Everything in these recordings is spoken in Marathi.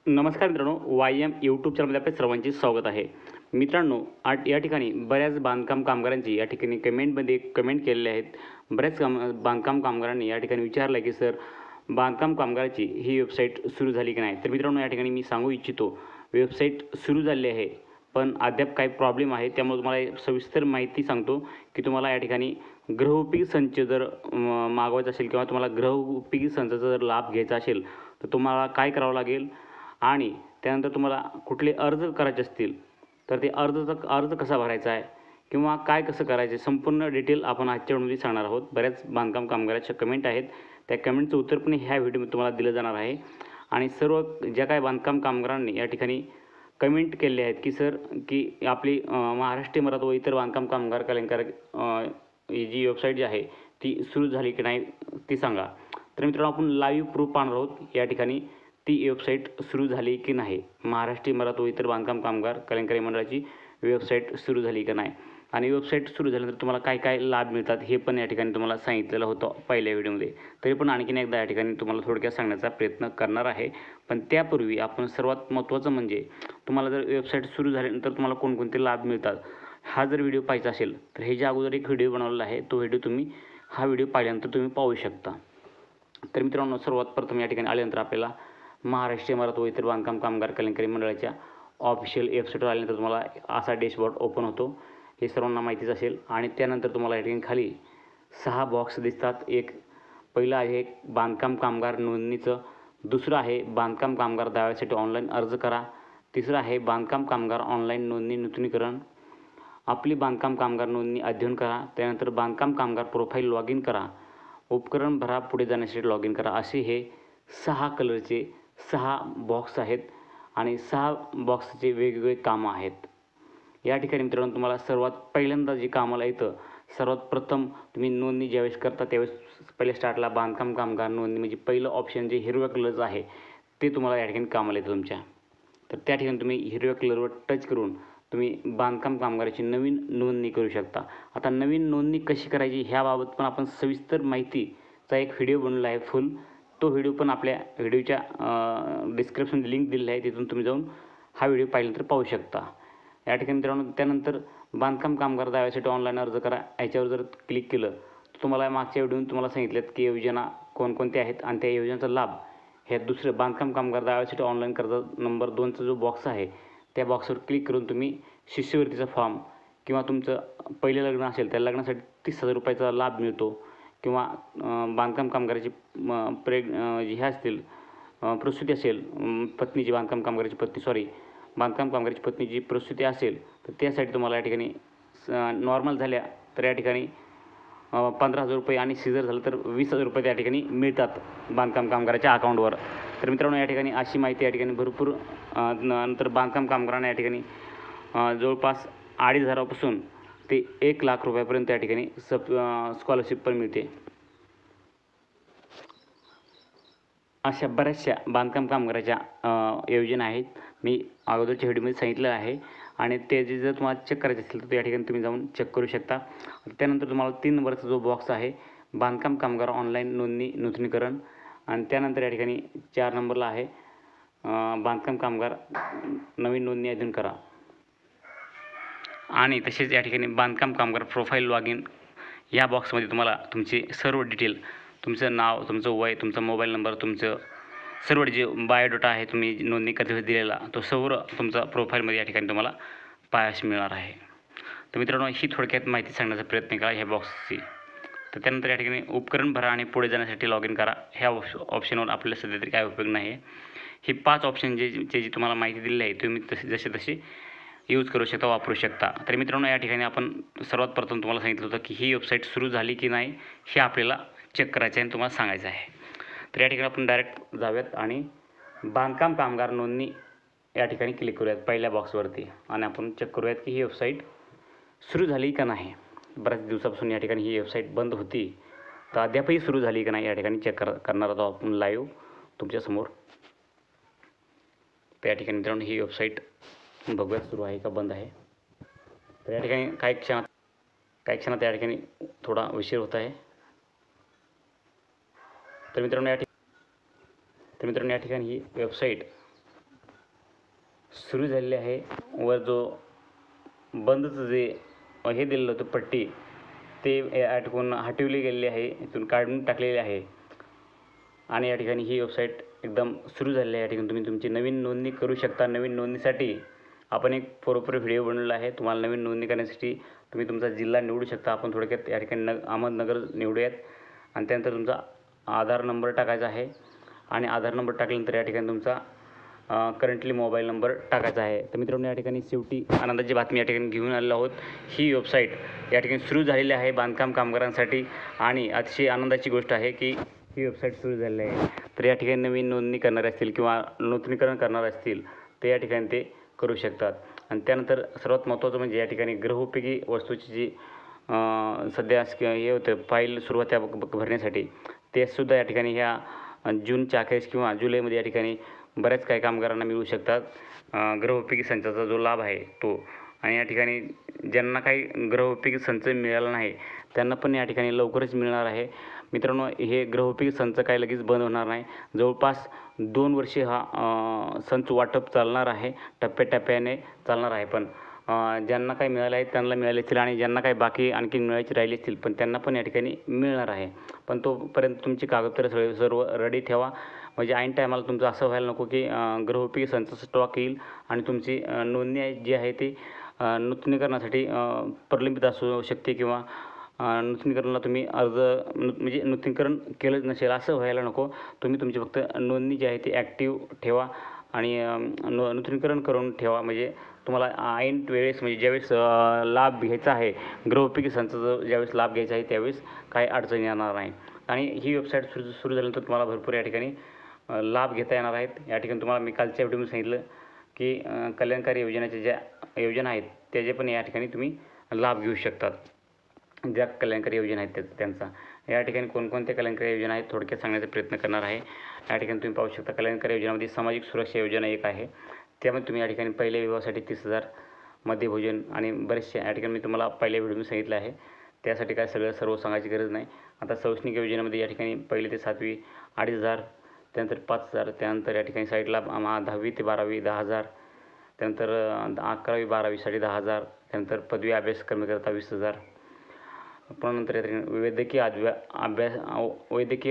नमस्कार मित्रांनो, वाय एम यूट्यूब चॅनलमध्ये आपल्या सर्वांचे स्वागत आहे. मित्रांनो, या ठिकाणी बऱ्याच बांधकाम कामगारांची या ठिकाणी कमेंटमध्ये कमेंट केलेले आहेत. बऱ्याच बांधकाम कामगारांनी या ठिकाणी विचारलं की सर, बांधकाम कामगाराची ही वेबसाईट सुरू झाली की नाही. तर मित्रांनो, या ठिकाणी मी सांगू इच्छितो, वेबसाईट सुरू झाली आहे, पण अद्याप काही प्रॉब्लेम आहे. त्यामुळे तुम्हाला सविस्तर माहिती सांगतो की तुम्हाला या ठिकाणी गृहोपयोगी संच जर मागवायचा असेल किंवा तुम्हाला गृहोपयोगी संचाचा जर लाभ घ्यायचा असेल, तर तुम्हाला काय करावं लागेल आणि त्यानंतर तुम्हाला कुठले अर्ज करायचे असतील तर ते अर्ज कसा भरायचा आहे किंवा काय कसं करायचं संपूर्ण डिटेल आपण आजच्या व्हिडिओमध्ये सांगणार आहोत. बऱ्याच बांधकाम कामगाराच्या कमेंट आहेत, त्या कमेंटचं उत्तर पण ह्या व्हिडिओमध्ये तुम्हाला दिलं जाणार आहे. आणि सर्व ज्या काही बांधकाम कामगारांनी या ठिकाणी कमेंट केले आहेत की सर की आपली महाराष्ट्र मराठा व इतर बांधकाम कामगार कल्याणकारी ही जी वेबसाईट जी आहे ती सुरू झाली की नाही ती सांगा. तर मित्रांनो, आपण लाईव्ह प्रूफ पाहणार आहोत या ठिकाणी ती वेबसाईट सुरू झाली की नाही. महाराष्ट्र मराठा व इतर बांधकाम कामगार कल्याणकारी मंडळाची वेबसाईट सुरू झाली की नाही आणि वेबसाईट सुरू झाल्यानंतर तुम्हाला काय काय लाभ मिळतात हे पण या ठिकाणी तुम्हाला सांगितलेलं होतं पहिल्या व्हिडिओमध्ये. तरी पण आणखीन एकदा या ठिकाणी तुम्हाला थोडक्यात सांगण्याचा प्रयत्न करणार आहे. पण त्यापूर्वी आपण सर्वात महत्त्वाचं म्हणजे तुम्हाला जर वेबसाईट सुरू झाल्यानंतर तुम्हाला कोणकोणते लाभ मिळतात हा जर व्हिडिओ पाहायचा असेल तर हे ज्या अगोदर एक व्हिडिओ बनवलेला आहे तो व्हिडिओ तुम्ही हा व्हिडिओ पाहिल्यानंतर तुम्ही पाहू शकता. तर मित्रांनो, सर्वात प्रथम या ठिकाणी आल्यानंतर आपल्याला महाराष्ट्र मराठा व इतर बांधकाम कामगार कल्याणकारी मंडळाच्या ऑफिशियल वेबसाईटवर आल्यानंतर तुम्हाला असा डॅशबोर्ड ओपन होतो. हे सर्वांना माहितीच असेल. आणि त्यानंतर तुम्हाला या ठिकाणी खाली 6 बॉक्स दिसतात. एक पहिलं आहे बांधकाम कामगार नोंदणीचं, दुसरं आहे बांधकाम कामगार दाव्यासाठी ऑनलाईन अर्ज करा, तिसरं आहे बांधकाम कामगार ऑनलाईन नोंदणी नूतनीकरण, आपली बांधकाम कामगार नोंदणी अध्ययन करा, त्यानंतर बांधकाम कामगार प्रोफाईल लॉग इन करा, उपकरण भरा, पुढे जाण्यासाठी लॉग इन करा. असे हे 6 कलरचे 6 बॉक्स आहेत आणि 6 बॉक्सचे वेगवेगळे कामं आहेत. या ठिकाणी मित्रांनो, तुम्हाला सर्वात पहिल्यांदा जे कामाला येतं, सर्वात प्रथम तुम्ही नोंदणी ज्यावेळेस करता त्यावेळेस पहिले स्टार्टला बांधकाम कामगार नोंदणी म्हणजे पहिलं ऑप्शन जे हिरव्या कलरचं आहे ते तुम्हाला या ठिकाणी कामाला येतं तुमच्या. तर त्या ठिकाणी तुम्ही हिरव्या कलरवर टच करून तुम्ही बांधकाम कामगाराची नवीन नोंदणी करू शकता. आता नवीन नोंदणी कशी करायची ह्याबाबत पण आपण सविस्तर माहितीचा एक व्हिडिओ बनवला आहे फुल. तो व्हिडिओ पण आपल्या व्हिडिओच्या डिस्क्रिप्शन लिंक दिलेली आहे, तिथून तुम्ही जाऊन हा व्हिडिओ पाहिल्यानंतर पाहू शकता. या ठिकाणी मित्रांनो, त्यानंतर बांधकाम कामगार दाव्यासाठी ऑनलाईन अर्ज करा याच्यावर जर क्लिक केलं तर तुम्हाला मागच्या व्हिडिओत तुम्हाला सांगितलं की योजना कोणकोणत्या आहेत आणि त्या योजनेचा लाभ हे दुसरं बांधकाम कामगार दाव्यासाठी ऑनलाईन कर्ज नंबर 2चा जो बॉक्स आहे त्या बॉक्सवर क्लिक करून तुम्ही शिष्यवृत्तीचा फॉर्म किंवा तुमचं पहिलं लग्न असेल त्या लग्नासाठी 30,000 रुपयाचा लाभ मिळतो किंवा बांधकाम कामगाराची हे असतील प्रसूती असेल, पत्नीची बांधकाम कामगाराची पत्नी बांधकाम कामगाराची पत्नीची प्रसूती असेल तर त्यासाठी तुम्हाला या ठिकाणी नॉर्मल झाल्या तर या ठिकाणी 15,000 रुपये आणि सीझर झालं तर 20,000 रुपये त्या ठिकाणी मिळतात बांधकाम कामगाराच्या अकाउंटवर. तर मित्रांनो, या ठिकाणी अशी माहिती या ठिकाणी भरपूर नंतर बांधकाम कामगारांना या ठिकाणी जवळपास 2,500 पासून ते 1,00,000 रुपयापर्यंत या ठिकाणी स्कॉलरशिप पण मिळते. अशा बऱ्याचशा बांधकाम कामगाराच्या योजना आहेत, मी अगोदरच्या व्हिडिओमध्ये सांगितलं आहे. आणि ते जर तुम्हाला चेक करायचे असेल तर या ठिकाणी तुम्ही जाऊन चेक करू शकता. त्यानंतर तुम्हाला 3 नंबरचा जो बॉक्स आहे बांधकाम कामगार ऑनलाईन नोंदणी नूतनीकरण आणि त्यानंतर या ठिकाणी 4 नंबरला आहे बांधकाम कामगार नवीन नोंदणी अध्ययन करा. आणि तसेच या ठिकाणी बांधकाम कामगार प्रोफाईल लॉग इन या बॉक्समध्ये तुम्हाला तुमचे सर्व डिटेल, तुमचं नाव, तुमचं वय, तुमचा मोबाईल नंबर, तुमचं सर्व जे बायोडाटा आहे तुम्ही नोंदणी करते दिलेला तो सर्व तुमचा प्रोफाईलमध्ये या ठिकाणी तुम्हाला पाहायला मिळणार आहे. तर मित्रांनो, ही थोडक्यात माहिती सांगण्याचा प्रयत्न करा ह्या बॉक्सची. तर त्यानंतर या ठिकाणी उपकरण भरा आणि पुढे जाण्यासाठी लॉग इन करा ह्या ऑप्शनवर आपल्याला सध्या तरी काय उपयोग नाही आहे. ही 5 ऑप्शन जी तुम्हाला माहिती दिलेली आहे तुम्ही जसे तसे यूज करू शकता, वापरू शकता. तर मित्रांनो, या ठिकाणी आपण सर्वात प्रथम तुम्हाला सांगितलं होतं की ही वेबसाईट सुरू झाली की नाही हे आपल्याला चेक करायचं आहे आणि तुम्हाला सांगायचं आहे. तर या ठिकाणी आपण डायरेक्ट जाऊयात आणि बांधकाम कामगार नोंदणी या ठिकाणी क्लिक करूयात पहिल्या बॉक्सवरती आणि आपण चेक करूयात की ही वेबसाईट सुरू झाली का नाही. बऱ्याच दिवसापासून या ठिकाणी ही वेबसाईट बंद होती, तर अद्यापही सुरू झाली का नाही या ठिकाणी चेक करणार आहोत आपण लाईव्ह तुमच्यासमोर. तर या ठिकाणी मित्रांनो, ही वेबसाईट बघूयात सुरू आहे का बंद आहे. तर या ठिकाणी काही क्षणात या ठिकाणी थोडा उशीर होत आहे. तर मित्रांनो, या ठिकाणी ही वेबसाईट सुरू झालेली आहे. वर जो बंदचं जे हे दिलेलं होतं पट्टी ते या ठिकाणून हटवली गेलेली आहे, इथून काढून टाकलेली आहे. आणि या ठिकाणी ही वेबसाईट एकदम सुरू झालेली आहे. या ठिकाणी तुम्ही तुमची नवीन नोंदणी करू शकता. नवीन नोंदणीसाठी आपण एक प्रॉपर व्हिडिओ बनवला आहे. तुम्हाला नवीन नोंदणी करण्यासाठी तुम्ही तुमचा जिल्हा निवडू शकता. आपण थोडक्यात या ठिकाणी अहमदनगर निवडूयात आणि त्यानंतर तुमचा आधार नंबर टाकायचा आहे आणि आधार नंबर टाकल्यानंतर या ठिकाणी तुमचा करंटली मोबाईल नंबर टाकायचा आहे. तर मित्रांनो, या ठिकाणी शेवटी आनंदाची बातमी या ठिकाणी घेऊन आलेलो आहोत. ही वेबसाईट या ठिकाणी सुरू झालेली आहे बांधकाम कामगारांसाठी आणि अतिशय आनंदाची गोष्ट आहे की ही वेबसाईट सुरू झालेली आहे. तर या ठिकाणी नवीन नोंदणी करणारे असतील किंवा नूतनीकरण करणारे असतील तर या ठिकाणी ते करू शकतात. आणि त्यानंतर सर्वात महत्त्वाचं म्हणजे या ठिकाणी गृहोपयोगी वस्तूची जी सध्या हे होतं फाईल सुरुवात भरण्यासाठी ते सुद्धा या ठिकाणी ह्या जूनच्या अखेरीस किंवा जुलैमध्ये या ठिकाणी बऱ्याच काही कामगारांना मिळू शकतात. गृहोपयोगी संचाचा जो लाभ आहे तो. आणि या ठिकाणी ज्यांना काही गृहोपयोगी संच मिळाला नाही त्यांना पण या ठिकाणी लवकरच मिळणार आहे. मित्रांनो, हे गृहोपयोगी संच काही लगेच बंद होणार नाही. जवळपास 2 वर्षे हा संच वाटप चालणार आहे. टप्प्याटप्प्याने चालणार आहे. पण ज्यांना काही मिळालं आहे त्यांना मिळाले असतील आणि ज्यांना काही बाकी आणखीन मिळायचे राहिले असतील पण त्यांना पण या ठिकाणी मिळणार आहे. पण तोपर्यंत तुमची कागदपत्रं सर्व रेडी ठेवा. म्हणजे ऐन टायमाला तुमचं असं व्हायला नको की गृहोपयोगी संचाचा स्टॉक येईल आणि तुमची नोंदणी जी आहे ती नूतनीकरणासाठी प्रलंबित असू शकते किंवा नूतनीकरणाला तुम्ही म्हणजे नूतनीकरण केलंच नसेल असं व्हायला नको. तुम्ही तुमची फक्त नोंदणी जी आहे ती ॲक्टिव्ह ठेवा आणि नूतनीकरण करून ठेवा. म्हणजे तुम्हाला ऐन वेळेस म्हणजे ज्यावेळेस लाभ घ्यायचा आहे गृहोपयोगी संचाचा ज्यावेळेस लाभ घ्यायचा आहे त्यावेळेस काही अडचण येणार नाही. आणि ही वेबसाईट सुरू झाल्यानंतर तुम्हाला भरपूर या ठिकाणी लाभ घेता येणार आहेत. या ठिकाणी तुम्हाला मी कालच्या व्हिडिओमध्ये सांगितलं की कल्याणकारी योजनेच्या ज्या योजना आहेत त्याचे पण या ठिकाणी तुम्ही लाभ घेऊ शकतात. ज्या कल्याणकारी योजना आहेत त्यांचा या ठिकाणी कोणकोणत्या कल्याणकारी योजना आहेत थोडक्यात सांगण्याचा प्रयत्न करणार आहे. या ठिकाणी तुम्ही पाहू शकता कल्याणकारी योजनामध्ये सामाजिक सुरक्षा योजना एक आहे. त्यामध्ये तुम्ही या ठिकाणी पहिल्या विवाहासाठी 30,000 मध्ये भोजन आणि बरेचसे या ठिकाणी मी तुम्हाला पहिल्या व्हिडिओमध्ये सांगितलं आहे. त्यासाठी काय सर्व सांगायची गरज नाही. आता शैक्षणिक योजनेमध्ये या ठिकाणी 1ली ते 7वी 2,500, त्यानंतर 5,000, त्यानंतर या ठिकाणी साईडला 10वी ते 12वी 10,000, त्यानंतर 11वी 12वीसाठी 10,000, त्यानंतर पदवी अभ्यासक्रमाकरता 20,000. नंतर वैद्यकीय अभ्यास वैद्यकीय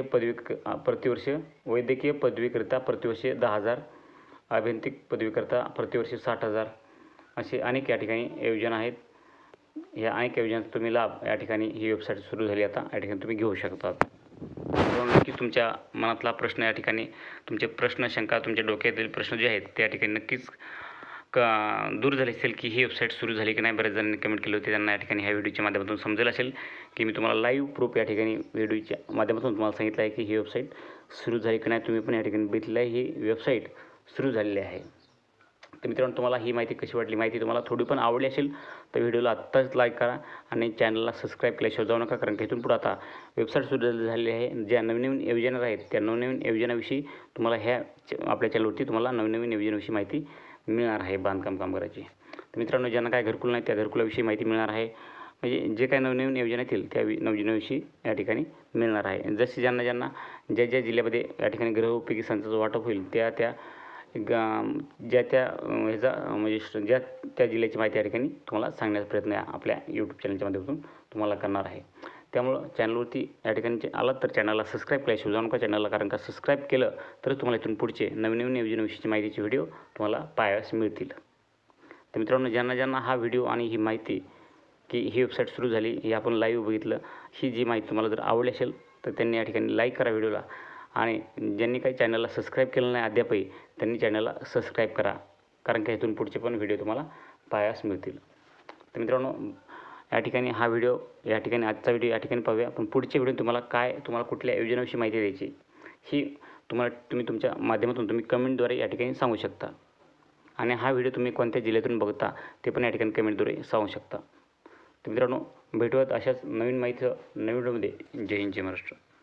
पदवीकरिता प्रतिवर्षी 10,000, अभियांत्रिक पदवीकरिता प्रतिवर्षी 60,000 असे अनेक या ठिकाणी योजना आहेत. या अनेक योजनांचा तुम्ही लाभ या ठिकाणी ही वेबसाईट सुरू झाली आता या ठिकाणी तुम्ही घेऊ शकतात. नक्की तुमच्या मनातला प्रश्न या ठिकाणी तुमचे प्रश्न शंका तुमच्या डोक्यातील प्रश्न जे आहेत त्या ठिकाणी नक्कीच दूर झाले असेल की ही वेबसाईट सुरू झाली की नाही. बरेच जणांनी कमेंट केले होते. त्यांना या ठिकाणी ह्या व्हिडिओच्या माध्यमातून समजेल असेल की मी तुम्हाला लाईव्ह प्रूफ या ठिकाणी व्हिडिओच्या माध्यमातून तुम्हाला सांगितलं आहे की ही वेबसाईट सुरू झाली की नाही. तुम्ही पण या ठिकाणी बघितलं आहे ही वेबसाईट सुरू झालेली आहे. तर मित्रांनो, तुम्हाला ही माहिती कशी वाटली, माहिती तुम्हाला थोडी पण आवडली असेल तर व्हिडिओला आत्ताच लाईक करा आणि चॅनलला सबस्क्राईब केल्याशिवाय जाऊ नका. कारण की इथून पुढे आता वेबसाईट सुरू झालेली आहे. ज्या नवीन योजना आहेत त्या नवनवीन योजनाविषयी तुम्हाला ह्या आपल्या चॅनलवरती तुम्हाला नवनवीन योजनेविषयी माहिती मिळणार आहे बांधकाम कामगाराची. तर मित्रांनो, ज्यांना काय घरकुल नाही त्या घरकुलाविषयी माहिती मिळणार आहे. म्हणजे जे काही नवनवीन योजना येतील त्या योजनेविषयी या ठिकाणी मिळणार आहे. जसे ज्यांना ज्या जिल्ह्यामध्ये या ठिकाणी गृहोपयोगी संचाचं वाटप होईल ज्या म्हणजे ज्या त्या जिल्ह्याची माहिती या ठिकाणी तुम्हाला सांगण्याचा प्रयत्न आपल्या यूट्यूब चॅनलच्या माध्यमातून तुम्हाला करणार आहे. त्यामुळं चॅनलवरती या ठिकाणी आलात तर चॅनलला सबस्क्राईब केल्याशिवाय जाऊ नका चॅनलला. कारण का सबस्क्राईब केलं तर तुम्हाला इथून पुढचे नवीन योजनेविषयीची माहितीचे व्हिडिओ तुम्हाला पाहावयास मिळतील. तर मित्रांनो, ज्यांना हा व्हिडिओ आणि ही माहिती की ही वेबसाईट सुरू झाली हे आपण लाईव्ह बघितलं, ही जी माहिती तुम्हाला जर आवडली असेल तर त्यांनी या ठिकाणी लाईक करा व्हिडिओला. आणि ज्यांनी काही चॅनलला सबस्क्राईब केलं नाही अद्यापही त्यांनी चॅनलला सबस्क्राईब करा. कारण की इथून पुढचे पण व्हिडिओ तुम्हाला पाहावयास मिळतील. तर मित्रांनो, या ठिकाणी हा व्हिडिओ या ठिकाणी आजचा व्हिडिओ या ठिकाणी पाहूया. पण पुढचे व्हिडिओ तुम्हाला कुठल्या योजनेविषयी माहिती द्यायची ही तुम्ही तुमच्या माध्यमातून तुम्ही कमेंटद्वारे या ठिकाणी सांगू शकता. आणि हा व्हिडिओ तुम्ही कोणत्या जिल्ह्यातून बघता ते पण या ठिकाणी कमेंटद्वारे सांगू शकता. तर मित्रांनो, भेटूयात अशाच नवीन माहिती नवीन व्हिडिओमध्ये. जय हिंद, जय महाराष्ट्र.